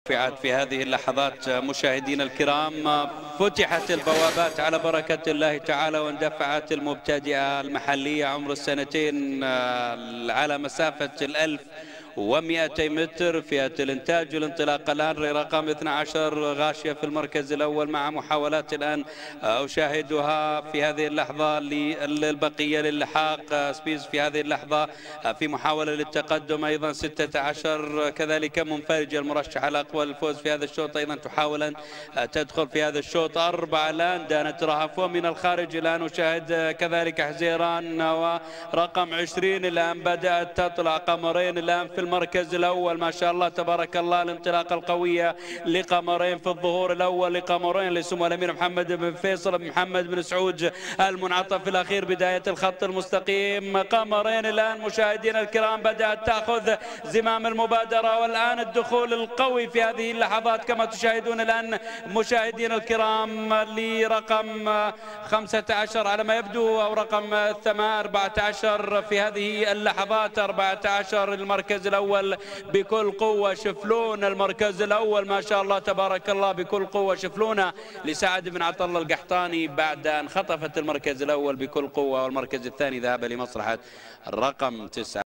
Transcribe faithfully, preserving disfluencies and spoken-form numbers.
رفعت في هذه اللحظات مشاهدينا الكرام، فتحت البوابات على بركة الله تعالى واندفعت المبتدئة المحلية عمر السنتين على مسافة الألف ومئتي متر فئة الإنتاج. والانطلاق الآن رقم اثني عشر غاشية في المركز الأول مع محاولات الآن أشاهدها في هذه اللحظة للبقية للحاق. سبيس في هذه اللحظة في محاولة للتقدم أيضا ستة عشر كذلك منفرجة المرشحة الأقوى للفوز في هذا الشوط أيضا تحاول أن تدخل في هذا الشوط. أربعة الآن دانت رهف ومن الخارج الآن أشاهد كذلك حزيران ورقم عشرين الآن بدأت تطلع. قمرين الآن في المركز الأول ما شاء الله تبارك الله، الانطلاقة القوية لقمرين في الظهور الأول لقمرين لسمو الأمير محمد بن فيصل بن محمد بن سعود المنعطف الأخير بداية الخط المستقيم. قمرين الآن مشاهدينا الكرام بدأت تأخذ زمام المبادرة، والآن الدخول القوي في هذه اللحظات كما تشاهدون الآن مشاهدينا الكرام لرقم خمسة عشر على ما يبدو أو رقم أربعة عشر في هذه اللحظات. أربعة عشر المركز الأول بكل قوة. شفلون المركز الأول ما شاء الله تبارك الله بكل قوة. شفلونه لسعد بن عطا الله القحطاني بعد أن خطفت المركز الأول بكل قوة، والمركز الثاني ذهب لمصلحة الرقم تسعة.